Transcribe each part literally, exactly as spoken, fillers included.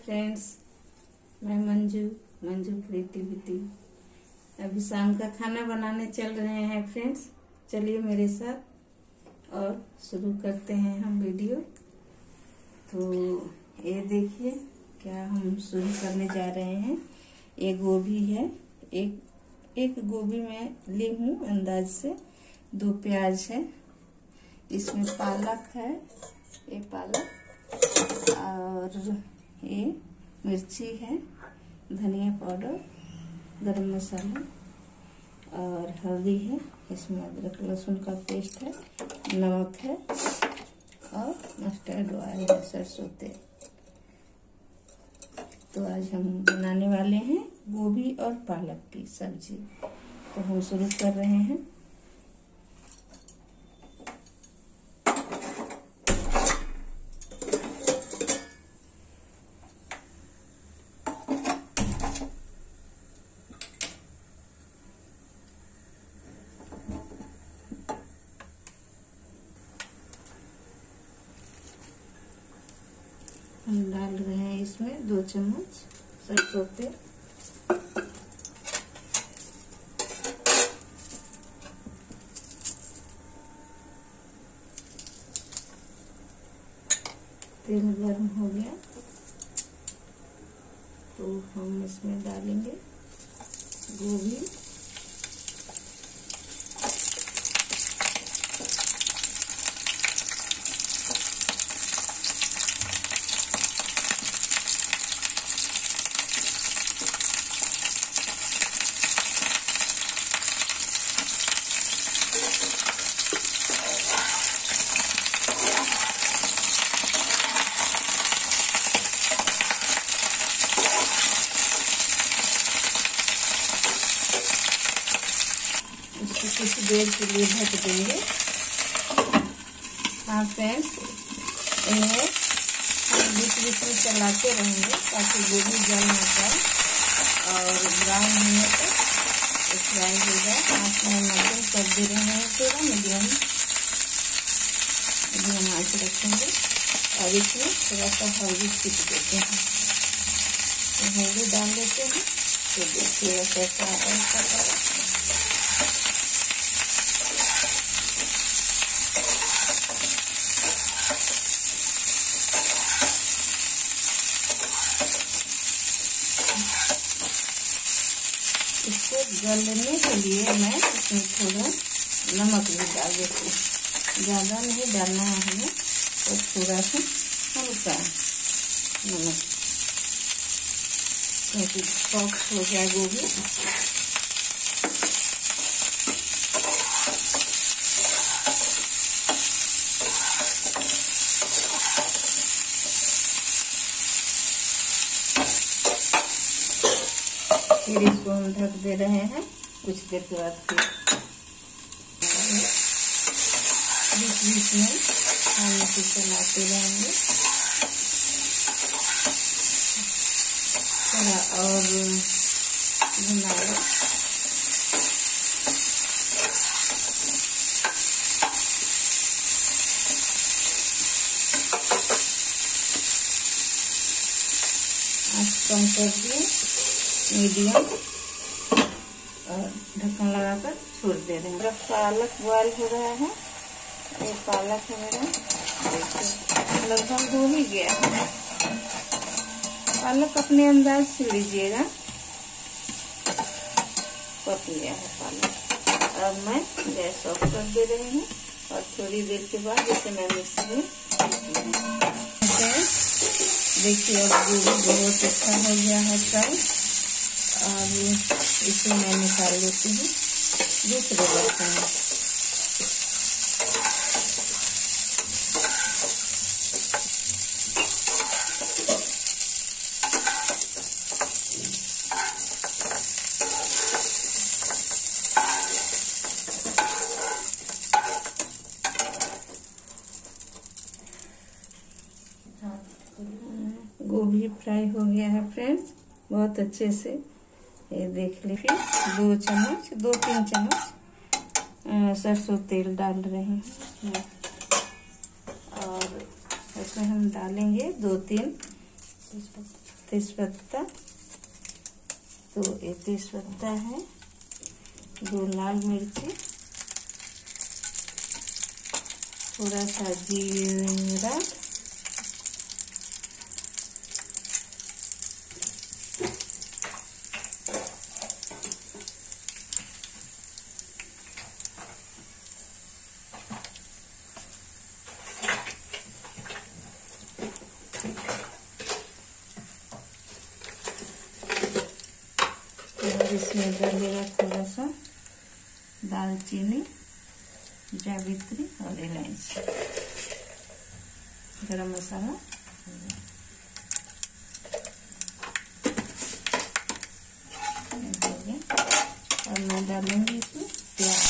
Friends, मैं Manju Manju creativity. अभी शाम का खाना बनाने चल रहे हैं फ्रेंड्स। चलिए मेरे साथ और शुरू करते हैं हम वीडियो। तो ये देखिए क्या हम शुरू करने जा रहे हैं। ये गोभी है, एक एक गोभी मैं ली हूँ अंदाज से। दो प्याज है, इसमें पालक है, ये पालक, और ये मिर्ची है, धनिया पाउडर, गरम मसाला और हल्दी है। इसमें अदरक लहसुन का पेस्ट है, नमक है और मस्टर्ड ऑयल है, सरसों तेल। तो आज हम बनाने वाले हैं गोभी और पालक की सब्जी। तो हम शुरू कर रहे हैं। हम डाल रहे हैं इसमें दो चम्मच सरसों तेल। तेल गर्म हो गया तो हम इसमें डालेंगे गोभी, इसको कुछ देर के लिए ढक देंगे। हाँ फ्रेंड्स, इन्हें हम बीच बीच में चलाते रहेंगे ताकि गोभी जल ना पाए और ब्राउन होने तक फ्राई हो जाए। आँच में मध्यम कर दे रहे हैं, थोड़ा मीडियम मीडियम आँच रखेंगे और इसमें थोड़ा सा हल्दी छीट देते हैं। तो हल्दी डाल देते हैं। तो देखिएगा कैसा आता है। इसको गलने के लिए मैं इसमें थोड़ा नमक भी डाल देती हूँ। ज़्यादा नहीं डालना है हमें, तो थोड़ा सा हल्का नमक, क्योंकि सॉफ्ट हो जाए गोभी। फिर इसको हम ढक दे रहे हैं। कुछ देर के बाद फिर बीच बीच में हम इसे चलाते रहेंगे। थोड़ा और भुनाएं। आँच कम कर दिए, मीडियम, और ढक्कन लगाकर छोड़ दे रहे हैं। मेरा पालक बॉयल हो रहा है। ये पालक है मेरा, देखिए लगभग हो ही गया है। पालक अपने अंदाज से लीजिएगा। पक गया है पालक। अब मैं गैस ऑफ कर दे रही हूँ और थोड़ी देर के बाद इसे मैं मिक्सी में देखिए अब गोभी बहुत अच्छा हो गया है फ्राई। और इसे मैं निकाल लेती हूँ दूसरे बर्तन में। गोभी फ्राई हो गया है फ्रेंड्स, बहुत अच्छे से। ये देख लीजिए। दो चम्मच दो तीन चम्मच सरसों तेल डाल रहे हैं और इसमें हम डालेंगे दो तीन तेज पत्ता, तो ये तेज पत्ता है, दो लाल मिर्ची, थोड़ा सा जीरा, और इसमें डलेगा थोड़ा सा दालचीनी, जावित्री और इलायची, गरम मसाला। हो गया। और मैं डालूंगी इसमें प्याज।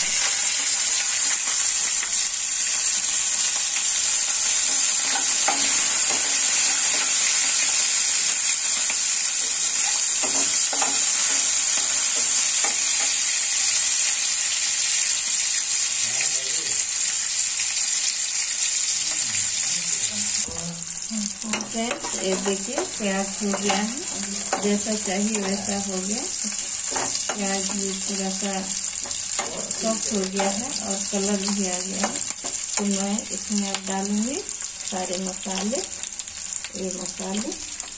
ये देखिए प्याज हो गया है, जैसा चाहिए वैसा हो गया। प्याज भी थोड़ा सा सॉफ्ट हो गया है और कलर भी आ गया है। तो मैं इसमें अब डालूंगी सारे मसाले। ये मसाले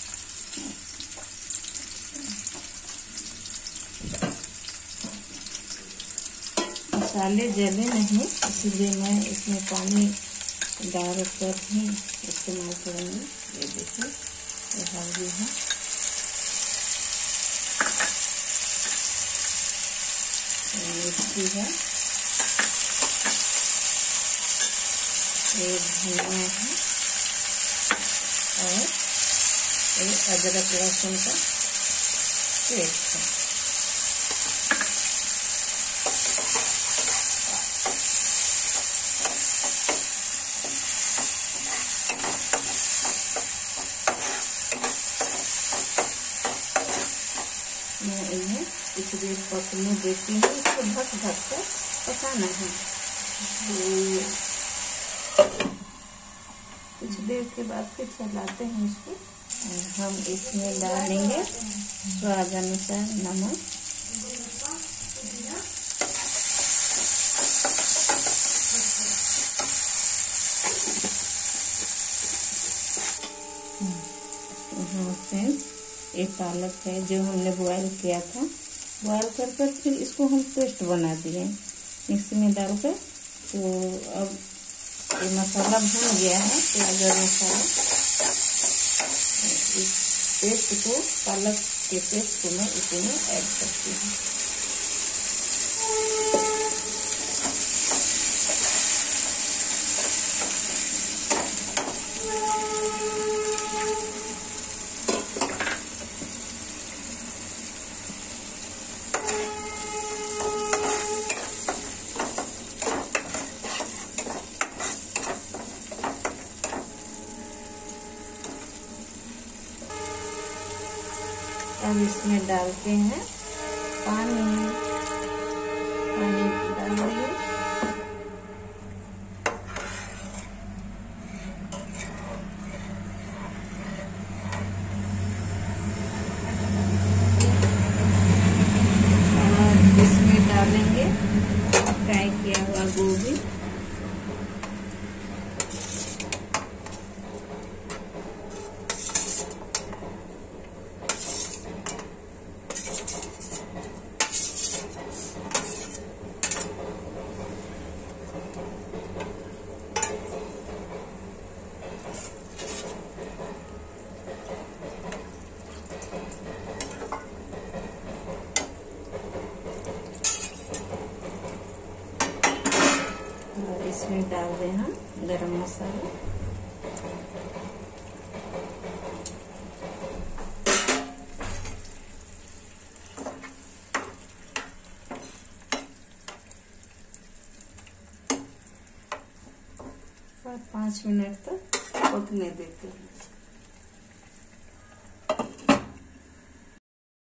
मसाले जले नहीं, इसलिए मैं इसमें पानी डाल कर ही इस्तेमाल करूंगी। ये देखिए ये हल्दी है, मिर्ची है, ये धनिया है और ये अदरक लहसुन का पेस्ट है। मैं इन्हें कुछ देर पकने देती हूँ। इसको ढक ढक कर पकाना है। कुछ देर के बाद फिर चलाते हैं इसको। हम इसमें डालेंगे स्वाद अनुसार नमक, ये पालक है जो हमने बॉयल किया था। बॉयल कर कर फिर इसको हम पेस्ट बना दिए मिक्सी में डालकर। तो अब ये मसाला भून गया है, प्याज और मसाला। इस पेस्ट को, पालक के पेस्ट को मैं इसमें ऐड करती हूँ। अब इसमें डालते हैं पानी। पानी डाल दिए। और इसमें डालेंगे फ्राई किया हुआ गोभी। इसमें डाल दें हम गरम मसाला। और पाँच मिनट तक पकने देते हैं।